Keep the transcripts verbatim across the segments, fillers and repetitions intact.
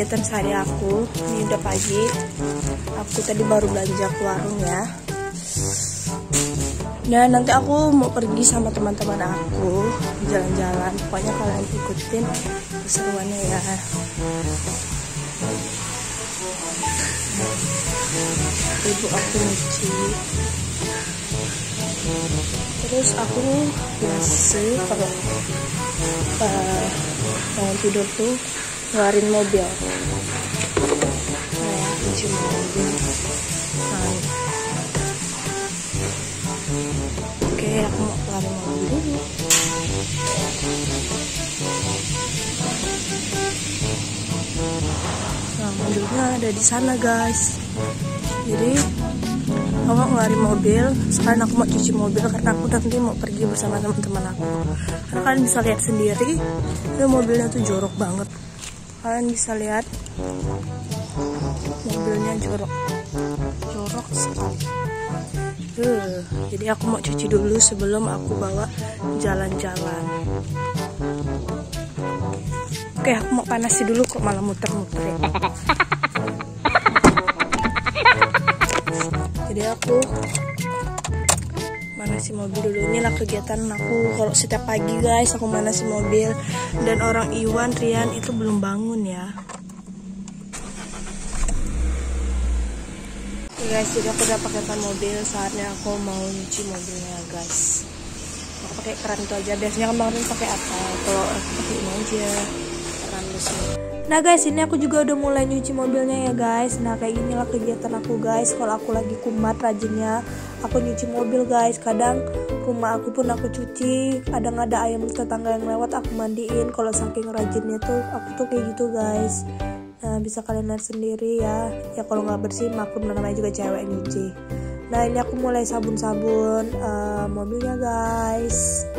kegiatan sehari aku. Ini udah pagi. Aku tadi baru belanja ke warung ya. Dan nanti aku mau pergi sama teman-teman aku jalan-jalan. Pokoknya kalian ikutin keseruannya ya. Ibu aku nyuci. Terus aku biasa kalau uh, mau tidur tuh ngeluarin mobil. Nah ya, cuci mobil. Nah, oke, aku mau keluarin mobil dulu. Nah, mobilnya ada di sana guys. Jadi aku mau ngeluarin mobil. Sekarang aku mau cuci mobil karena aku nanti mau pergi bersama teman-teman aku. Karena kalian bisa lihat sendiri, itu mobilnya tuh jorok banget. Kalian bisa lihat mobilnya jorok, jorok sekali. Uh, jadi aku mau cuci dulu sebelum aku bawa jalan-jalan. Oke, aku mau panasi dulu kok malah muter-muter ya. Jadi aku manasi mobil dulu. Inilah kegiatan aku kalau setiap pagi guys, aku manasi mobil. Dan orang Iwan, Rian itu belum bangun ya. Oke guys, jadi aku udah pakai ban mobil. Saatnya aku mau nyuci mobilnya guys. Aku pakai keran itu aja. Biasanya kemarin pakai apa? Kalau aku pakai ini aja, keran lusnya. Nah guys, ini aku juga udah mulai nyuci mobilnya ya guys. Nah kayak inilah kegiatan aku guys. Kalau aku lagi kumat rajinnya, aku nyuci mobil guys. Kadang rumah aku pun aku cuci. Kadang ada ayam tetangga yang lewat aku mandiin. Kalau saking rajinnya tuh aku tuh kayak gitu guys. Nah bisa kalian lihat sendiri ya. Ya kalau nggak bersih maklum, namanya juga cewek nyuci. Nah ini aku mulai sabun-sabun uh, mobilnya guys.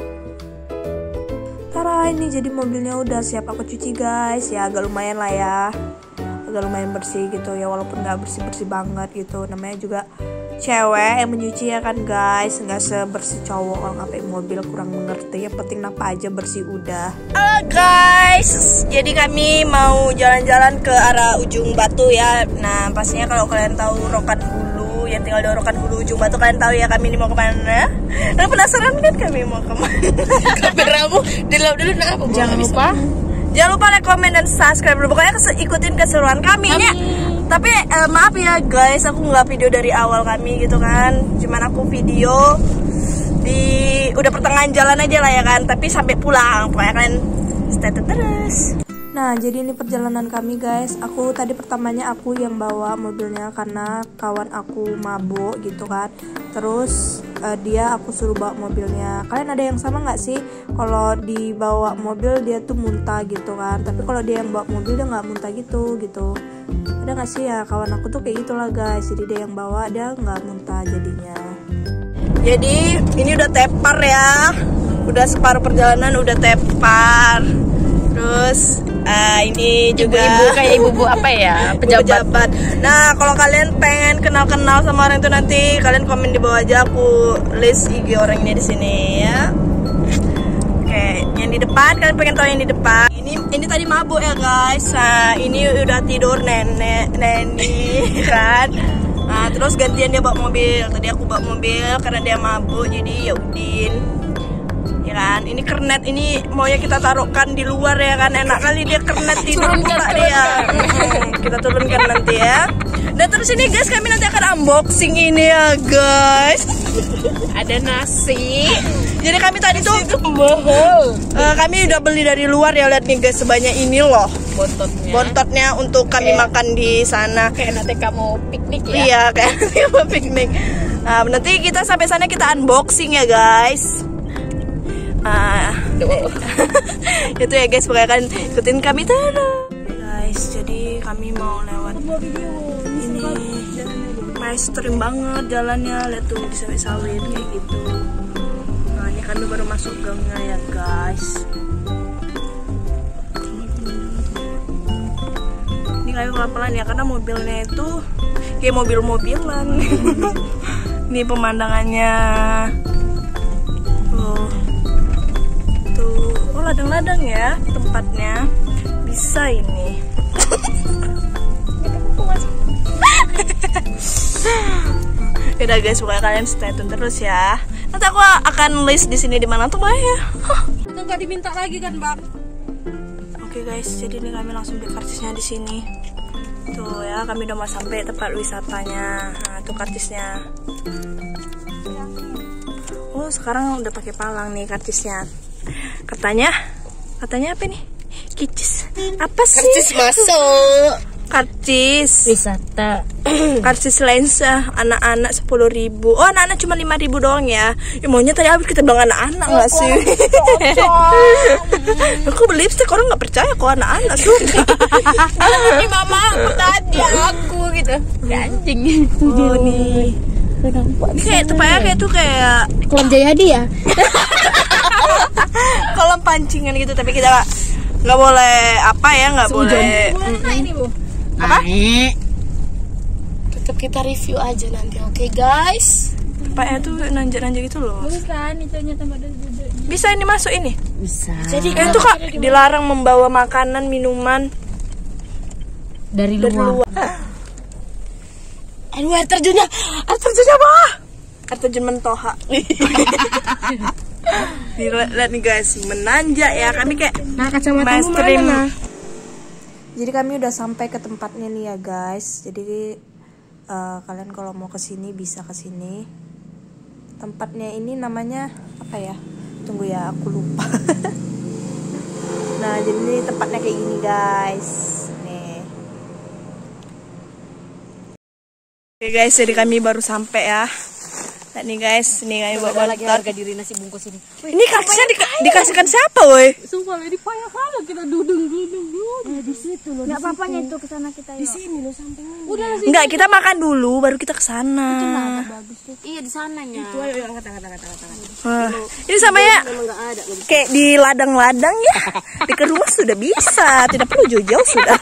Tara, ini jadi mobilnya udah siap aku cuci guys. Ya agak lumayan lah ya, agak lumayan bersih gitu ya, walaupun nggak bersih-bersih banget gitu. Namanya juga cewek yang menyuci ya kan guys, nggak sebersih cowok. Kalau ngapain mobil kurang mengerti, yang penting napa aja bersih udah. Halo guys, jadi kami mau jalan-jalan ke arah Ujung Batu ya. Nah pastinya kalau kalian tahu Rokan Hulu, yang tinggal di Rokan Hulu Ujung Batu, kalian tahu ya kami ini mau kemana. Nah penasaran kan kami mau kemana? Kameramu dilap dulu. Nah jangan lupa jangan lupa like, comment, dan subscribe dulu. Pokoknya ikutin keseruan kami ya. Tapi eh, maaf ya guys, aku nggak video dari awal kami gitu kan. Cuman aku video di udah pertengahan jalan aja lah ya kan. Tapi sampai pulang, pokoknya kalian stay terus. Nah jadi ini perjalanan kami guys. Aku tadi pertamanya aku yang bawa mobilnya karena kawan aku mabuk gitu kan. Terus uh, dia aku suruh bawa mobilnya. Kalian ada yang sama nggak sih? Kalau dibawa mobil dia tuh muntah gitu kan. Tapi kalau dia yang bawa mobil dia nggak muntah gitu gitu. Ada nggak sih ya kawan aku tuh kayak gitulah guys. Jadi dia yang bawa, dia nggak muntah jadinya. Jadi ini udah tepar ya. Udah separuh perjalanan udah tepar. Terus uh, ini juga ibu-ibu kayak ibu-ibu apa ya, pejabat. pejabat. Nah kalau kalian pengen kenal-kenal sama orang itu nanti kalian komen di bawah aja, aku list I G orangnya di sini ya. Oke, yang di depan kalian pengen tahu yang di depan. Ini ini tadi mabuk ya guys. Nah ini udah tidur nenek Neni kan. Nah terus gantian dia bawa mobil. Tadi aku bawa mobil karena dia mabuk, jadi ya udin. Ya kan, ini kernet ini mau ya kita taruhkan di luar ya kan, enak kali dia kernet tidur pula dia. Kita turunkan nanti ya. Dan terus ini guys, kami nanti akan unboxing ini ya guys. Ada nasi. Jadi kami tadi tuh mahal. Uh, kami udah beli dari luar ya, lihat nih guys, sebanyak ini loh bontotnya. Bontotnya untuk kami kayak makan di sana. Kayak nanti kamu piknik ya. Iya, kayak nanti kamu piknik. Nah, nanti kita sampai sana kita unboxing ya guys. Ah, itu ya guys, pokoknya kan ikutin kami terus guys. Jadi kami mau lewat ini, mainstream banget jalannya, lihat tuh di sawit-sawit kayak gitu. Nah ini kan baru masuk gangnya ya guys. Ini kayak pelan-pelan ya karena mobilnya itu kayak mobil-mobilan. Ini pemandangannya. Oh. Oh ladang-ladang ya tempatnya, bisa ini. Udah guys, pokoknya kalian stay tune terus ya. Nanti aku akan list di sini di mana tuh ya. Itu nggak diminta lagi kan bang? Oke guys, jadi ini kami langsung beli karcisnya di sini. Tuh ya, kami udah mau sampai tempat wisatanya. Nah, tuh karcisnya. Oh, sekarang udah pakai palang nih karcisnya. Katanya, katanya apa nih? Kicis. Apa sih? Karcis masuk. Karcis Wisata. Karcis lensa anak-anak sepuluh ribu. Oh, anak-anak cuma lima ribu doang ya. Ya maunya tadi habis kita bilang anak-anak nggak sih? Aku beli lipstick, orang nggak percaya kok anak-anak sudah. Ini mama aku tadi aku gitu. Anjing. Oh nih. Ini kayak tepatnya kayak tuh kayak Kolam Jayadi ya? kolam pancingan gitu, tapi kita nggak boleh apa ya, nggak boleh. Mana ini bu? Apa? Tetap kita review aja nanti, oke okay, guys? Tepatnya tuh nanjak-nanjak gitu loh. Bukan, itunya tempat duduknya. Bisa ini masuk ini? Bisa. Jadi Itu kak dilarang membawa makanan minuman dari dari luar. luar. Aduh, air terjunnya, Air terjun apa? Air terjun Mentoha. Nih, lihat nih guys, menanjak ya. Kami kayak Nah, kacamata mainstream. mana? Jadi kami udah sampai ke tempatnya nih ya guys. Jadi uh, kalian kalau mau kesini bisa kesini. Tempatnya ini namanya apa ya? Tunggu ya, aku lupa. Nah, jadi ini tempatnya kayak gini guys. Nih. Oke guys, jadi kami baru sampai ya. Lihat nih guys, ini kami bawa lagi motor. harga diri nasi bungkus ini. Ini karcisnya di dikasihkan siapa woi? Sumpah ini payah kalau kita dudung-dudung dulu. Nah, di situ loh. Enggak apa-apanya itu ke sana kita ya. Di sini loh sampingnya. Udah lah. Enggak, kita makan dulu baru kita ke sana. Bagus tuh. Iya di sananya. Itu ayo angkat angkat angkat angkat. Wah, ini sama ya Memang enggak ada loh. kayak di ladang-ladang ya. Di ke rumah sudah bisa, tidak perlu jauh-jauh sudah.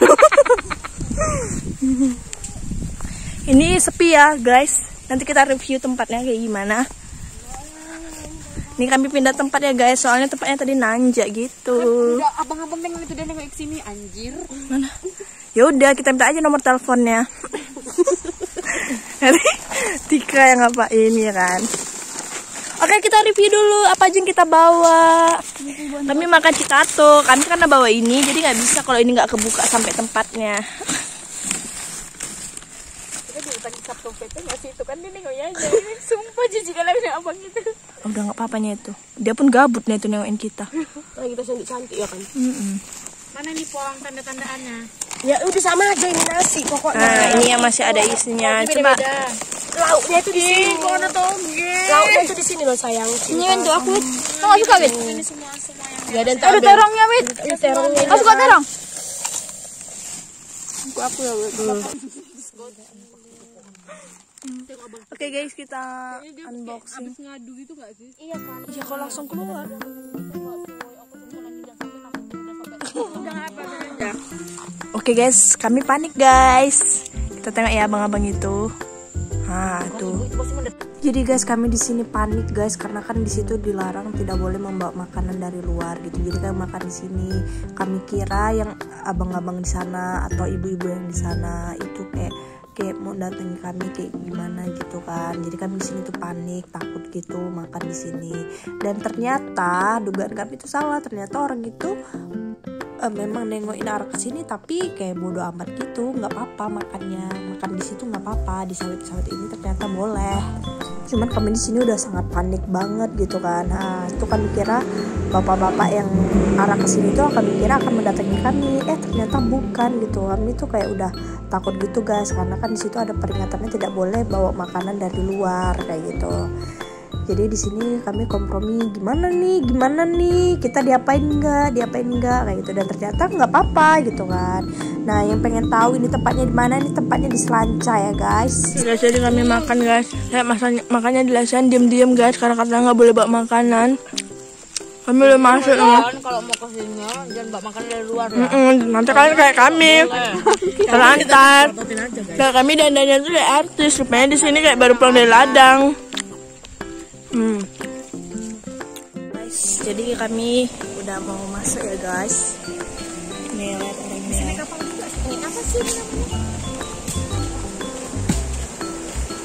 Ini sepi ya guys. Nanti kita review tempatnya kayak gimana. Ini kami pindah tempat ya guys, soalnya tempatnya tadi nanjak gitu. Udah abang-abang nengok itu dia nengok ke sini anjir. Mana? Ya udah, kita minta aja nomor teleponnya. Nanti Tika yang ngapain ya kan. Oke, kita review dulu apa aja yang kita bawa. Kami makan cikato, kami karena bawa ini jadi nggak bisa kalau ini nggak kebuka sampai tempatnya. Sabtu P T nggak sih itu kan dia nengoknya aja. Sumpah jijik kali abang itu. Udah nggak apa-apanya itu. Dia pun gabut nih itu nengokin kita. Nah, kita cantik cantik ya kan. Mm -mm. Mana nih polang tanda-tandaannya? Ya udah sama aja ini nasi pokoknya. Nah, ini yang masih ada isinya. Oh, Coba lauknya itu di sini. Kok ada toge? Lauknya itu di sini loh sayang. Ini untuk aku. Kau suka Wit? Ini semua semua yang. Ya dan ada terongnya Wit. Ada terongnya. Kau suka terong? aku aku ya. Oke okay guys, kita unboxing. Habis ngadu gitu gak sih? Iya kan. Iya, kalau langsung keluar. Oke okay guys, kami panik guys. Kita tengok ya abang-abang itu. Nah, tuh. Jadi guys, kami di sini panik guys karena kan di situ dilarang, tidak boleh membawa makanan dari luar gitu. Jadi kami makan di sini. Kami kira yang abang-abang di sana atau ibu-ibu yang di sana itu kayak kayak mau datangi kami kayak gimana gitu kan. Jadi kami di sini tuh panik, takut gitu makan di sini. Dan ternyata dugaan kami itu salah. Ternyata orang itu uh, memang nengokin arah ke sini tapi kayak bodo amat gitu, nggak apa-apa makannya. Makan di situ nggak apa-apa, di sawit-sawit ini ternyata boleh. Cuman kami di sini udah sangat panik banget gitu kan. Nah, itu kami kira bapak-bapak yang arah ke sini tuh kami kira akan mendatangi kami. Eh ternyata bukan gitu. Kami tuh kayak udah takut gitu guys karena kan di situ ada peringatannya tidak boleh bawa makanan dari luar kayak gitu. Jadi di sini kami kompromi gimana nih, gimana nih, kita diapain enggak, diapain enggak kayak gitu. Dan ternyata nggak apa-apa gitu kan. Nah yang pengen tahu ini tempatnya di mana, ini tempatnya di Selanca ya guys. Guys, jadi kami makan guys. Saya makan makannya di lesan diam-diam guys karena katanya nggak boleh bawa makanan. Kami udah masuk ya. Kalau mau kesini jangan bawa makanan dari luar ya. Mm -mm, nanti kalian kayak kami terlantar. Nah kami dandannya tuh kayak artis, supaya di sini kayak baru pulang dari ladang. Hmm. Guys, jadi kami udah mau masuk ya guys. Nih lihat orangnya. Ini apa sih namanya?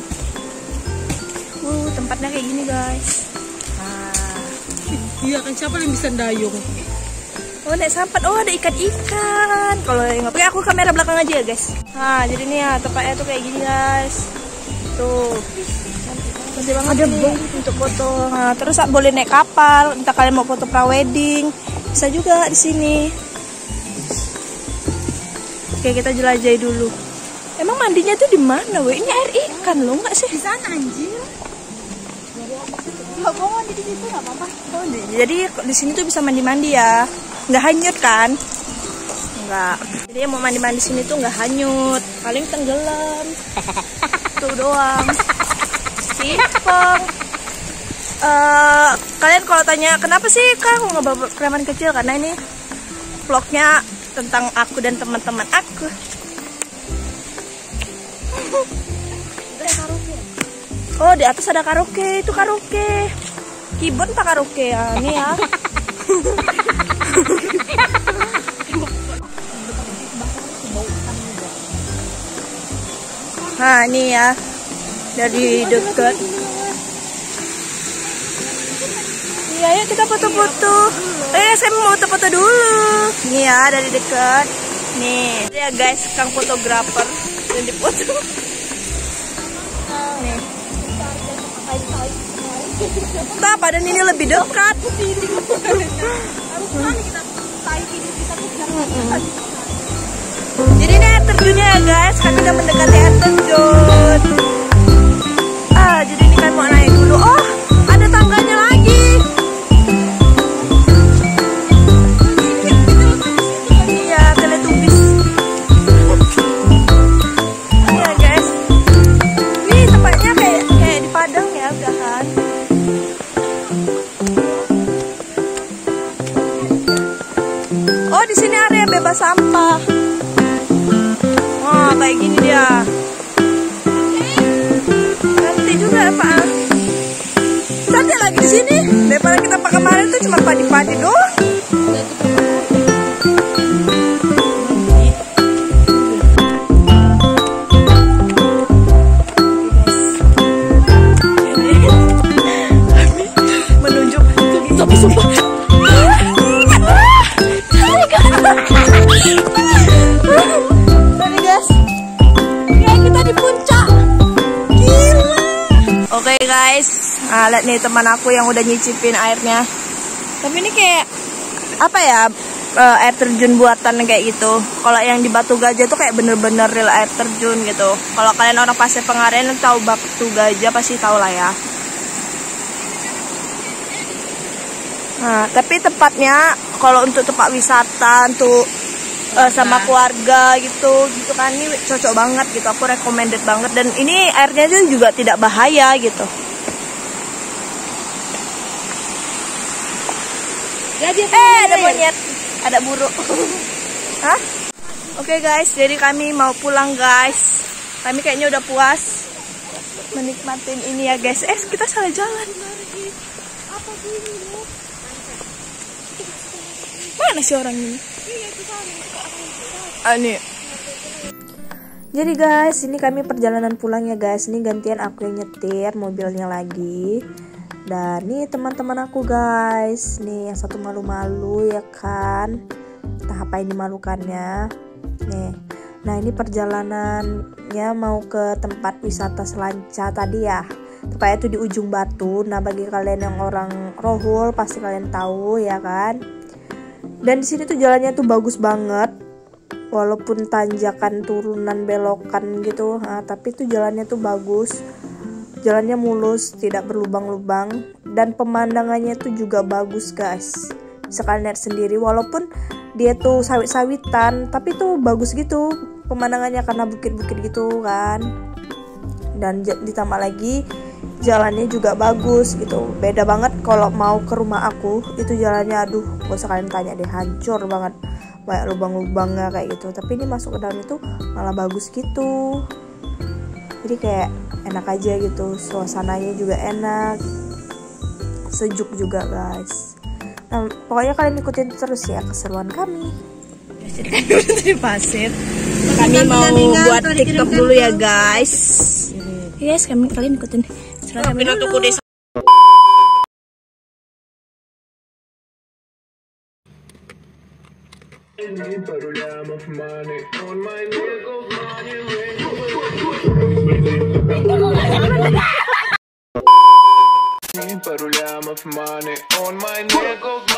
tempatnya kayak gini guys. Nah, iya kan, siapa yang bisa dayung? oh naik sampan, oh ada ikan-ikan. Kalau nggak pakai aku kamera belakang aja ya guys. Nah jadi nih ya tempatnya tuh kayak gini guys. Tuh. Nanti banget ada nih untuk foto. Nah, terus boleh naik kapal. Entah kalian mau foto prawedding, bisa juga di sini. Oke kita jelajahi dulu. Emang mandinya tuh di mana, weh? Ini air ikan loh, nggak sih? Di sana anjir. Nggak mau mandi di situ nggak apa-apa. Oh, jadi di sini tuh bisa mandi-mandi ya, nggak hanyut kan? Nggak. Jadi yang mau mandi-mandi sini tuh nggak hanyut, paling tenggelam. Tuh doang. Simpel. Uh, kalian kalau tanya kenapa sih Kang nggak bawa preman kecil, karena ini vlognya tentang aku dan teman-teman aku. Oh di atas ada karaoke, itu karaoke. Kibon pak karaoke ya, ini ya. Nah ini ya dari dekat. Iya ya kita foto-foto. Eh saya mau foto-foto dulu. Nih ya dari dekat. Nih ya guys, Kang fotografer yang dipoto. Nih. Kenapa dan ini lebih dekat? Jadi ini air terjunnya ya guys, kami udah mendekati air terjun. Ah, jadi ini kami mau naik dulu. Oh, ada tangganya lagi. Iya, Teletubbies. Iya guys. Nih tempatnya kayak kayak di Padang ya, udah kan. Oh, di sini area bebas sampah. Wah, kayak gini dia. Nanti juga Pak. Cantik lagi di sini. Daripada kita pakai kemarin tuh cuma padi-padi doang. Menunjuk tapi sumpah. Tadi guys, kayak kita di puncak. Gila. Oke guys, nah, lihat nih teman aku yang udah nyicipin airnya. Tapi ini kayak apa ya, uh, air terjun buatan kayak gitu. Kalau yang di Batu Gajah tuh kayak bener-bener real air terjun gitu. Kalau kalian orang Pasir Pengarenan tahu Batu Gajah pasti tahu lah ya. Nah, tapi tempatnya kalau untuk tempat wisata untuk uh, sama keluarga gitu, gitu kan ini cocok banget gitu. Aku recommended banget dan ini airnya juga tidak bahaya gitu. Eh, ada monyet, ada buruk. Hah? Oke okay guys, jadi kami mau pulang guys. Kami kayaknya udah puas menikmatin ini ya guys. Eh, kita salah jalan. Mana sih orang ini? Ah, nih. Jadi guys, ini kami perjalanan pulang ya guys. Ini gantian aku yang nyetir mobilnya lagi. Dan nih teman-teman aku guys. Nih yang satu malu-malu ya kan. Entah apa yang dimalukannya. Nih. Nah ini perjalanannya mau ke tempat wisata Selanca tadi ya. Tepatnya itu di Ujung Batu. Nah bagi kalian yang orang Rohul pasti kalian tahu ya kan. Dan di sini tuh jalannya tuh bagus banget, walaupun tanjakan, turunan, belokan gitu, nah, tapi tuh jalannya tuh bagus, jalannya mulus, tidak berlubang-lubang, dan pemandangannya tuh juga bagus guys. Bisa kalian lihat sendiri, walaupun dia tuh sawit-sawitan, tapi tuh bagus gitu pemandangannya karena bukit-bukit gitu kan. Dan ditambah lagi jalannya juga bagus gitu, beda banget kalau mau ke rumah aku itu jalannya aduh gak usah kalian tanya deh, hancur banget, banyak lubang-lubangnya kayak gitu. Tapi ini masuk ke dalam itu malah bagus gitu, jadi kayak enak aja gitu, suasananya juga enak, sejuk juga guys. Nah pokoknya kalian ikutin terus ya keseruan kami. Di pasir kami mau buat TikTok dulu ya guys. Guys, kami kalian ikutin seragam dulu. But I'm of money on my neck of